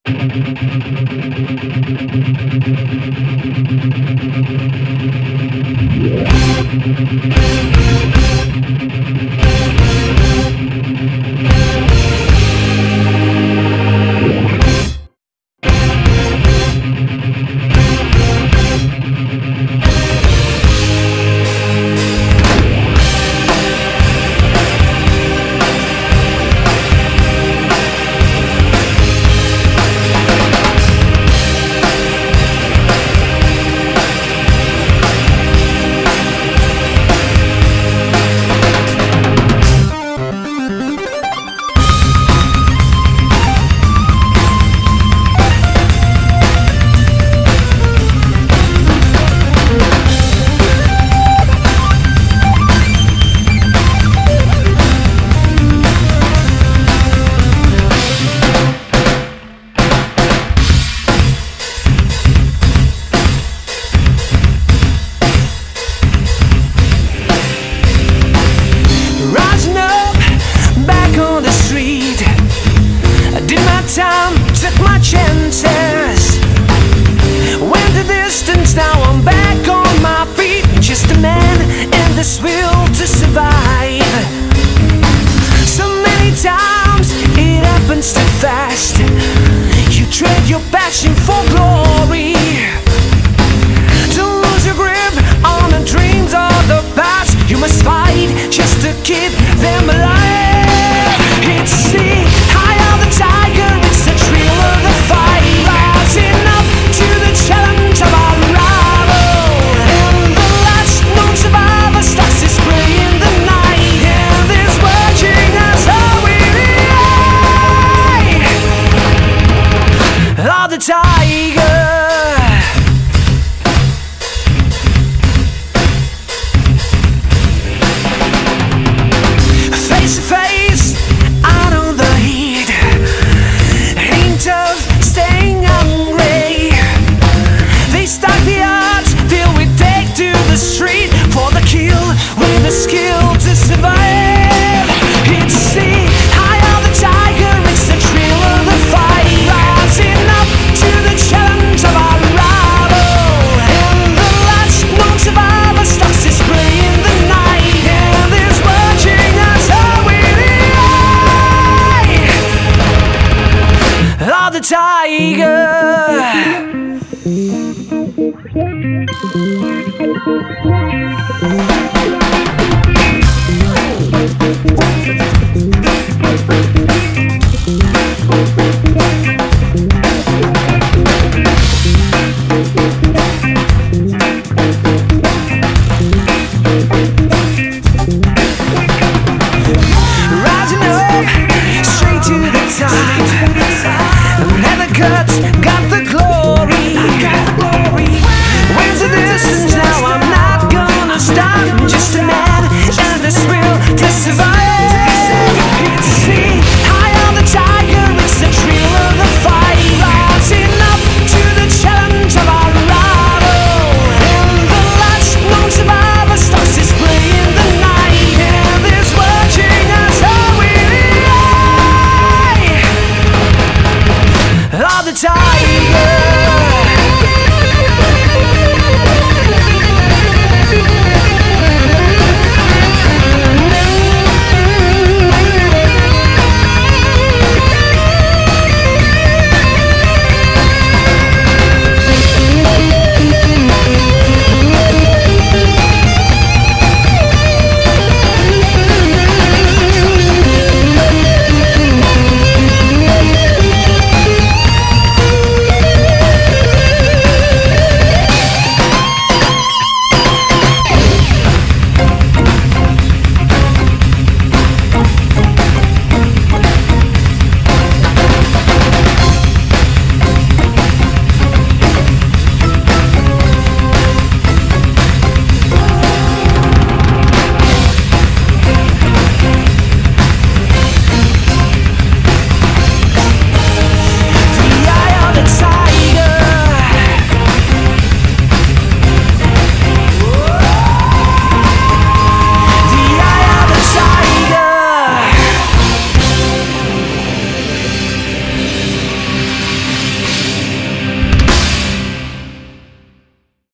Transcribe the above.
Took my chances, went the distance, now I'm back on my feet. Just a man in this will to survive. So many times it happens too fast. You trade your passion for glory. Don't lose your grip on the dreams of the past. You must fight just to keep them alive. It's the eye of the tiger, it's the thrill of the fight. Rising up to the challenge of our rival. And the last known survivor starts displaying the night. And is watching us all with the eye of the tiger. Face to face, out on the heat. Ain't tough, staying hungry. They stack the odds till we take to the street for the kill with the skill to survive. It's the eye of the tiger, it's the thrill of the fight. Rising up to the challenge of our rival. And the last known survivor starts displaying the night. And is watching us all with the eye of the tiger. Rising up, straight to the top. Leather cuts, got the glory. Where's the distance now? I'm not gonna stop. I'm just a man and this will to survive. It's the eye of the tiger, it's the thrill of the fight. Rising up to the challenge of our rival. And the last known survivor starts displaying the night. And is watching us all with the eye of the tiger.